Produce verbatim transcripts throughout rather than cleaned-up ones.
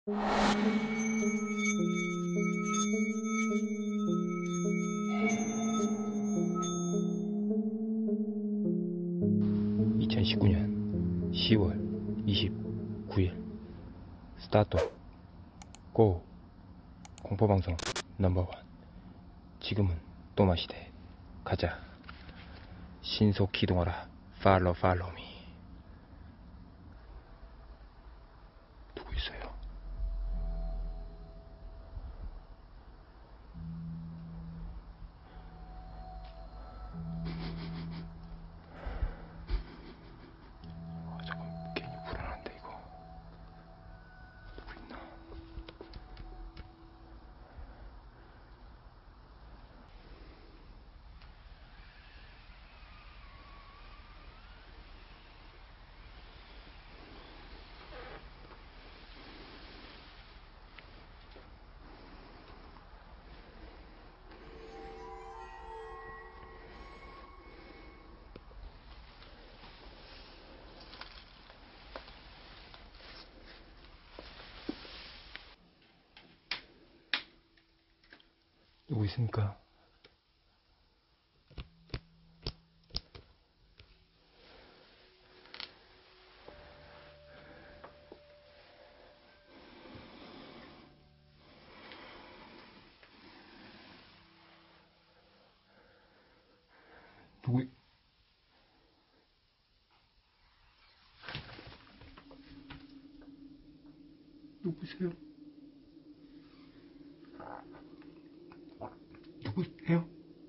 이천십구 년 시월 이십구일 스타트 고 공포방송 넘버원. 지금은 또마 시대. 가자. 신속 기동하라. 팔로우 팔로우 미. 누구 있어요? 아, 잠깐 괜히 불안한데 이거. 누구 있나? 누구 있습니까? 누구 누구세요? 누구세요?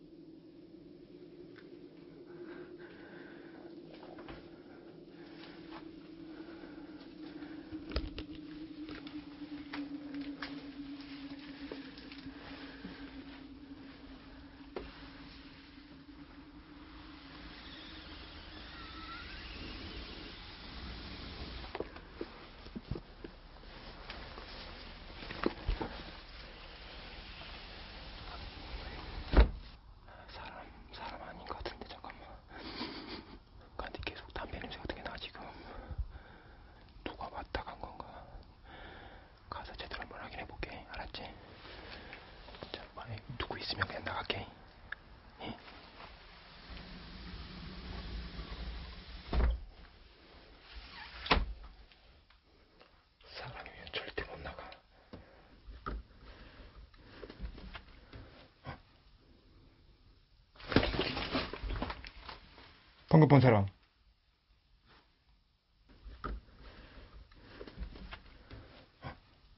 사람, 사람 아닌 것 같은데 잠깐만. 간디 계속 담배 냄새 같은 게 나 지금. 누가 왔다 간 건가? 가서 제대로 한번 확인해 볼게. 알았지? 자, 만약 누구 있으면 그냥 나갈게. 예? 사람이면 절대 못 나가. 어? 방금 본 사람. 어?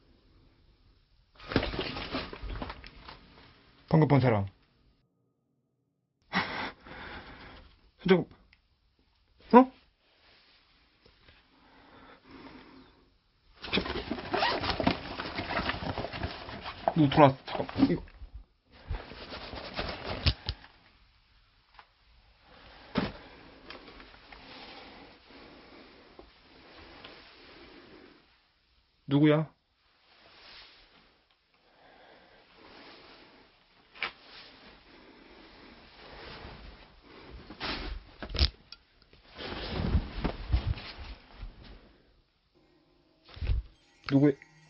방금 본 사람. 저, 어? 누구 들어왔어? 잠깐. 이거. 누구야? 누구?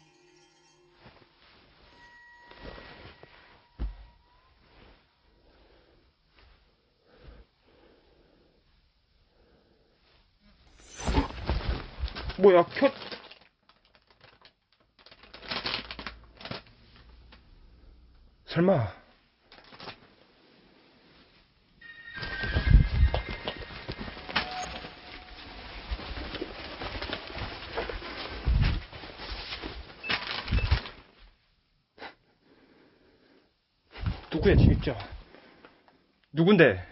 뭐야? 켜. 설마. 누구야 진짜? 누군데?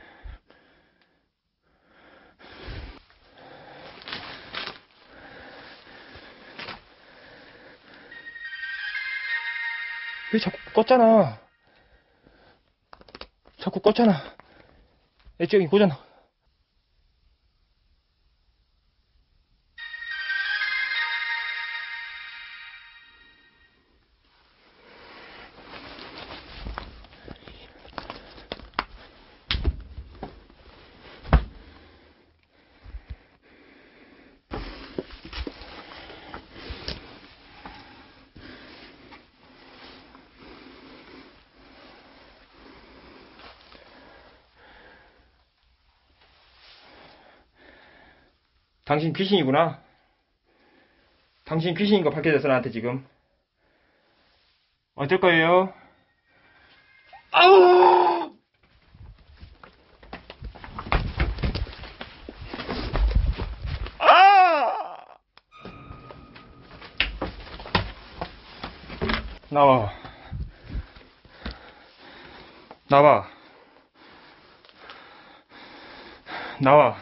왜 자꾸 껐잖아. 자꾸 껐잖아. 애정이 보잖아. 당신 귀신이구나. 당신 귀신인 거 밝혀졌어, 나한테 지금. 어쩔 거예요? 아우! 아! 나와. 나와. 나와.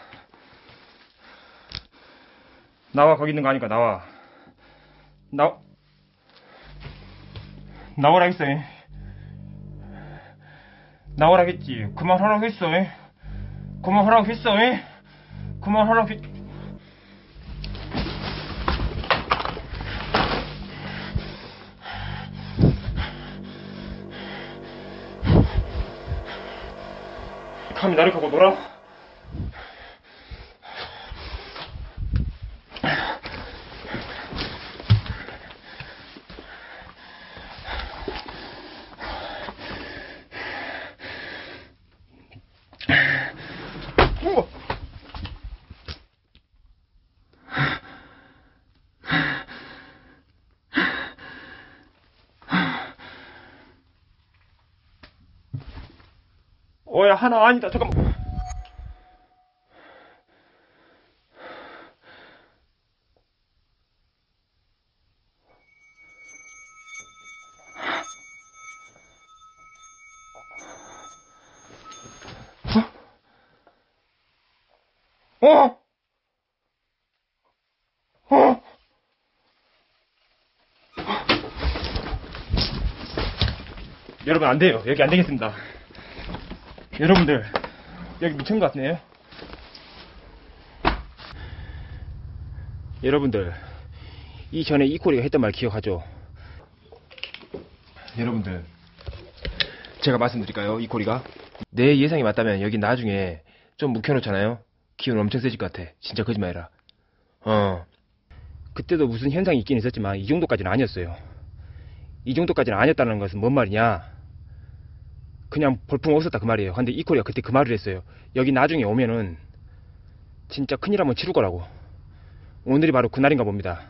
나와, 거기 있는 거 아니까 나와. 나, 나오라겠어. 나오라겠지. 그만하라고 했어. 그만하라고 했어. 그만하라고 했... 감히 나를 갖고 놀아? 우와. 어야, 하나 아니다. 잠깐만. 어? 어? 여러분, 안 돼요. 여기 안 되겠습니다. 여러분들, 여기 미친 것 같네요. 여러분들, 이전에 이코리가 했던 말 기억하죠? 여러분들, 제가 말씀드릴까요? 이코리가? 내 예상이 맞다면 여기 나중에 좀 묵혀놓잖아요? 기운 엄청 세질 것 같아. 진짜 거짓말이라. 어. 그때도 무슨 현상이 있긴 있었지만 이 정도까지는 아니었어요. 이 정도까지는 아니었다는 것은 뭔 말이냐? 그냥 볼품 없었다 그 말이에요. 근데 이코리가 그때 그 말을 했어요. 여기 나중에 오면은 진짜 큰일 한번 치를 거라고. 오늘이 바로 그날인가 봅니다.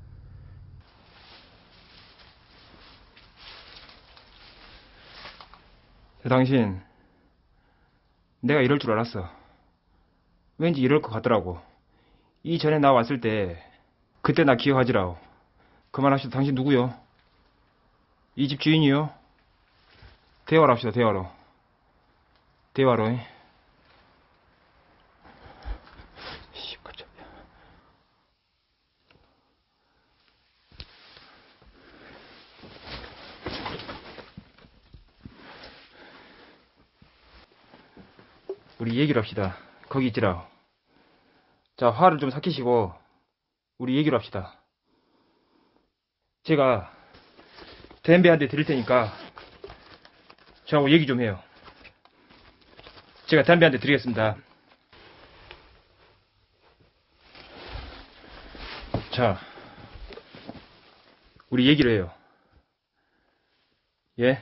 당신, 내가 이럴 줄 알았어. 왠지 이럴 것 같더라고. 이전에 나 왔을 때 그때 나 기억하지라오. 그만합시다. 당신 누구요? 이 집 주인이요? 대화로 합시다. 대화로. 대화로. 씨, 깜짝이야. 우리 얘기를 합시다. 거기 있지라. 자, 화를 좀 삭히시고 우리 얘기를 합시다. 제가 댐베 한 대 드릴 테니까 저하고 얘기 좀 해요. 제가 담배 한 대 드리겠습니다. 자, 우리 얘기를 해요. 예?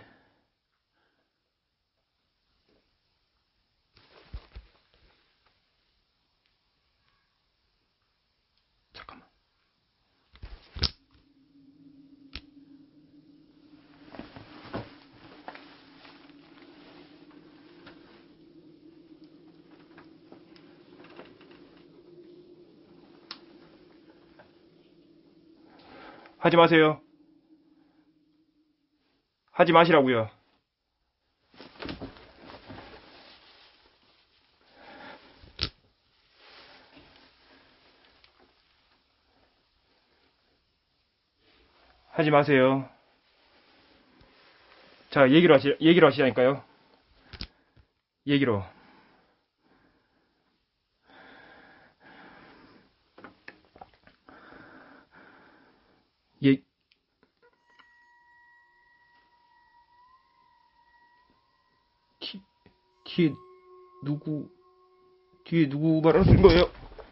잠깐만. 하지 마세요. 하지 마시라고요. 하지 마세요. 자, 얘기로 하시, 얘기로 하시자니까요. 얘기로. 예, 뒤, 뒤에 누구, 뒤에 누구 말하는 거예요?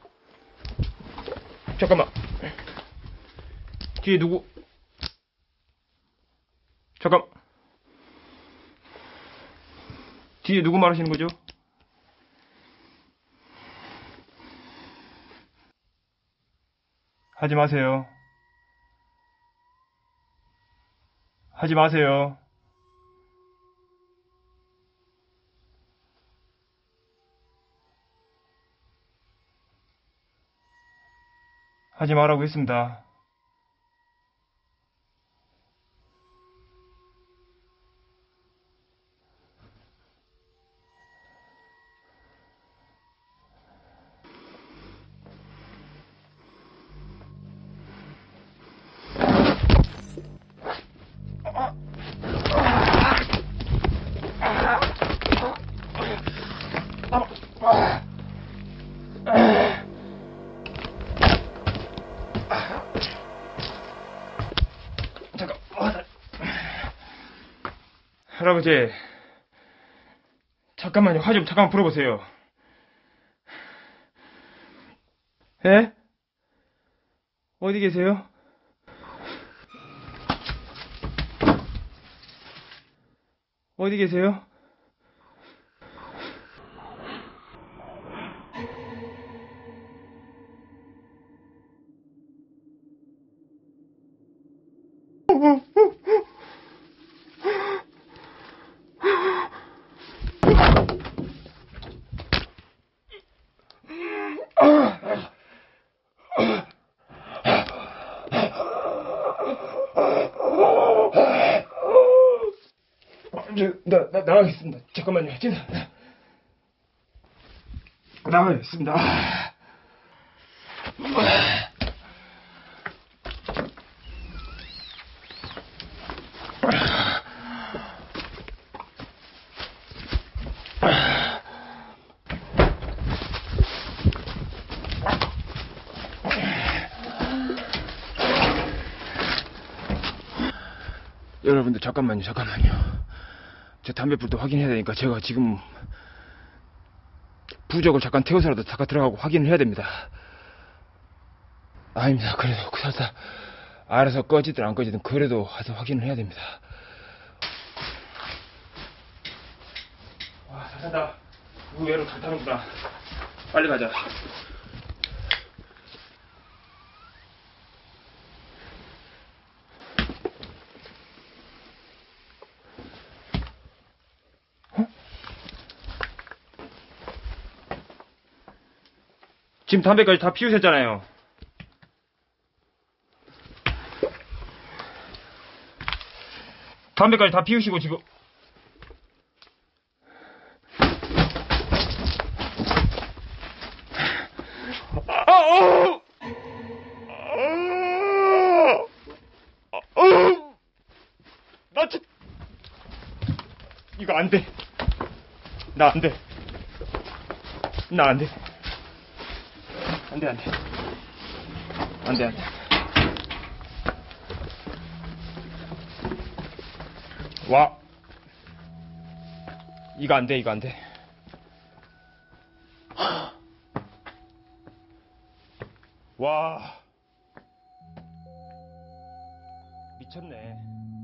잠깐만. 뒤에 누구? 잠깐. 뒤에 누구 말하시는 거죠? 하지 마세요. 하지 마세요. 하지 말라고 했습니다. 잠깐, 할아버지, 잠깐만요. 화 좀 잠깐만 풀어보세요. 예? 어디 계세요? 어디 계세요? 저, 나, 나, 나가겠습니다. 잠깐만요. 저, 나가겠습니다. 여러분들 잠깐만요. 잠깐만요. 제 담배불도 확인해야 되니까 제가 지금 부적을 잠깐 태워서라도 잠깐 들어가고 확인을 해야 됩니다. 아닙니다. 그래도 그러다 알아서 꺼지든 안 꺼지든 그래도 가서 확인을 해야 됩니다. 와, 잘 산다. 의외로 잘 타는구나. 빨리 가자. 지금 담배까지 다 피우셨잖아요. 담배까지 다 피우시고 지금 아, 어! 어! 어! 나 진... 이거 안 돼. 나 안 돼. 나 안 돼. 안 돼, 안 돼. 안 돼, 안 돼. 와. 이거 안 돼, 이거 안 돼. 와. 미쳤네.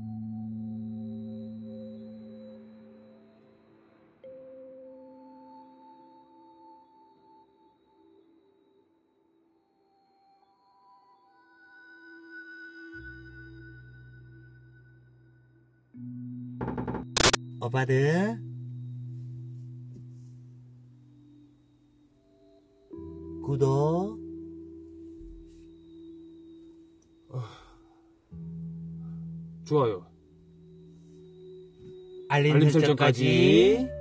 오빠들 구독 좋아요. 알림, 알림 설정까지. 설정까지.